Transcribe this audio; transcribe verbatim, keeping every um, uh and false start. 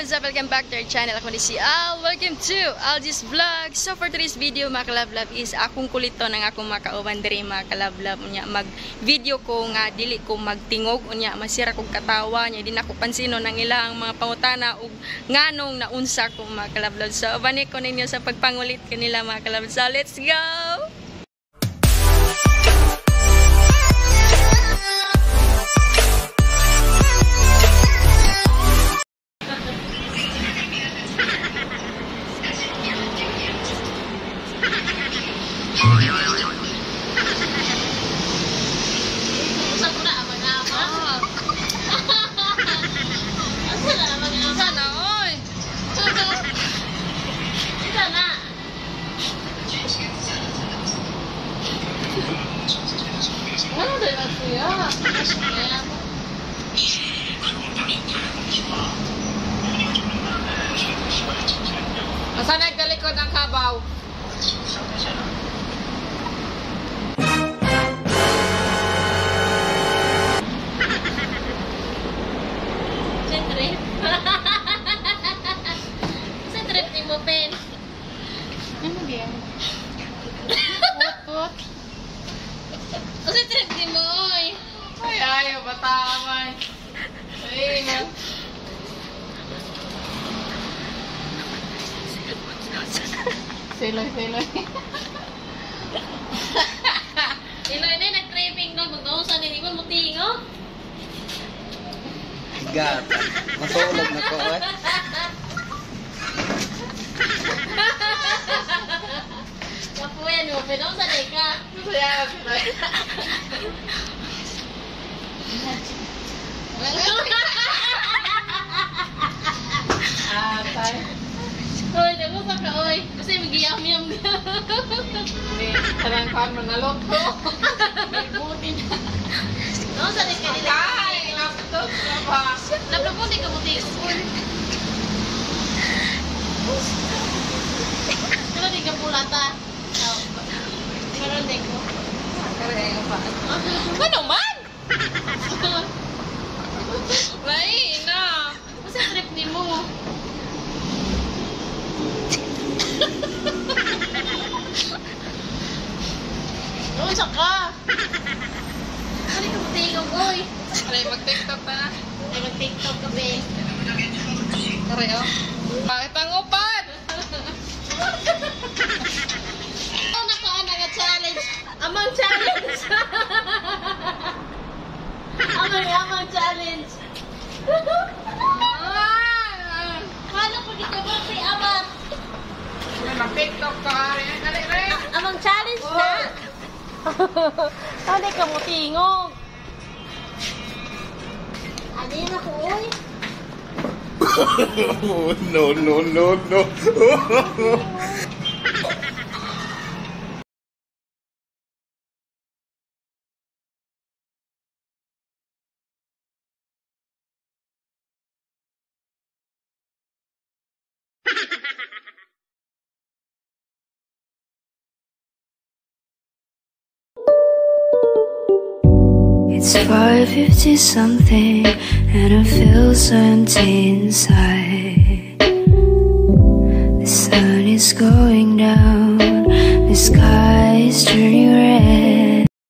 what's up? Welcome back to our channel. Ako ni si Al. Welcome to Al's Vlog. So for today's video mga kalablab is akong kulito ng akong makauban diri mga kalablab. Unya mag-video ko nga dili ko magtingog. Unya masira kong katawa. Nya di na ko pansino ng ilang mga pangutana ug nganong naunsa ko mga kalablab. So bani ko ninyo sa pagpangulit kanila mga kalablab. So let's go! Masa nagkalikod ang kabaw? Sa trip? Sa trip ni mo, Pen? Ano yan? Put-put? Sa trip ni mo, oy? Ay, ayaw, batawan. Ay, man. Siloy, siloy. Siloy na, nag-craving doon. Mag-nausan, hindi mo mutingo. Gata. Matulog na ko eh. Kapuyan mo, pinausan eh ka. Masaya, siloy. Ah, tayo. Oy, nagusa ka, oy. Kasi mag-iyam-yam ka. Hindi, tarangkan mo na loko. May buti na. Nausan eh ka nila. Ay, laptop na ba? Laptop di ka mutingo. Pero di ka pulata. Pero di ko. Kaya pa. Ano man? Lain na. Kasi trip ni mo. Doon sa ka. Ano ka matingog, oy? Aray, mag-tiktok na. Ay, mag-tiktok ka, be. Aray, oh. Bakit ang upan? Ano na ka, anak, challenge? Amang challenge. Amang, amang challenge. Ah! Wala pa dito ba, si Amang? Mag-tiktok ka, Aray. Aray, aray. Amang challenge na. Ano ka mo tingog? Ano yun ako, oy? No, no, no, no. It's five fifty something and I feel so empty inside. The sun is going down, the sky is turning red.